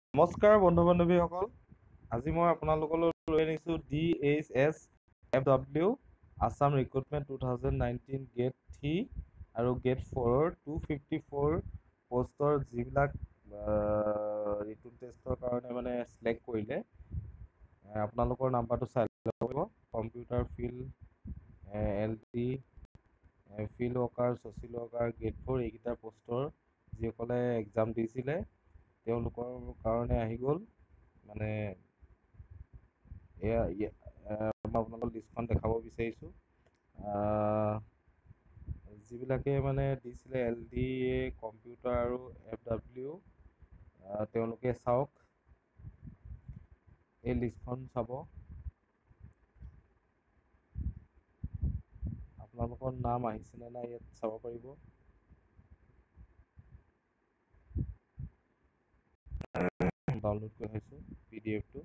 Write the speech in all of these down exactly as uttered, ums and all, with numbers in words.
নমস্কাৰ বন্ধু বান্ধৱীসকল, আজি মই আপোনালোকলৈ লৈ আনিছোঁ D H S F W Assam recruitment two thousand nineteen grade three আৰু গেট ফ'ৰৰ টু ফিফটি ফ'ৰ পষ্টৰ যিবিলাক ৰিটুন টেষ্টৰ কাৰণে মানে চিলেক্ট কৰিলে। আপোনালোকৰ নাম্বাৰটো চাই ল'ব লাগিব। Computer field L D field worker, social worker, grade four এইকেইটা পষ্টৰ যিসকলে এক্সাম দিছিলে তেওঁলোকৰ কাৰণে আহি গ'ল। মানে এয়া মই আপোনালোকক লিষ্টখন দেখাব বিচাৰিছোঁ। যিবিলাকে মানে দিছিলে এল ডি এ, কম্পিউটাৰ আৰু এফ ডাব্লিউ, তেওঁলোকে চাওক, এই লিষ্টখন চাব। আপোনালোকৰ নাম আহিছেনে নাই ইয়াত চাব পাৰিব। ডাউনলোড কৰি থৈছোঁ পি ডি এফটো।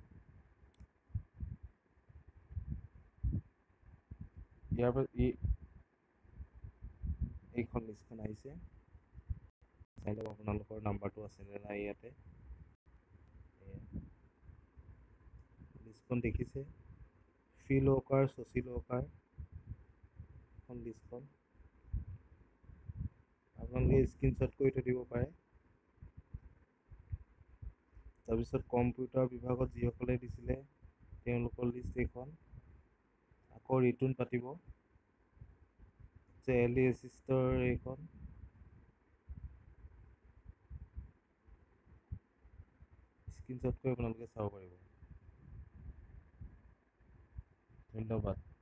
ইয়াৰ পৰা এইখন লিষ্টখন আহিছে, চাই লওক আপোনালোকৰ নাম্বাৰটো আছেনে নাই ইয়াতে। লিষ্টখন দেখিছে, ফিল্ড ৱৰ্কাৰ, ছ'চিয়েল ৱৰ্কাৰ এখন লিষ্টখন আপোনালোকে স্ক্ৰীনশ্বট কৰি থৈ দিব পাৰে। তাৰপিছত কম্পিউটাৰ বিভাগত যিসকলে দিছিলে তেওঁলোকৰ লিষ্ট এইখন। আকৌ ৰিটুন পাতিব, এল ডি এছিষ্টৰ এইখন। স্ক্ৰীনশ্বট কৰি আপোনালোকে চাব পাৰিব। ধন্যবাদ।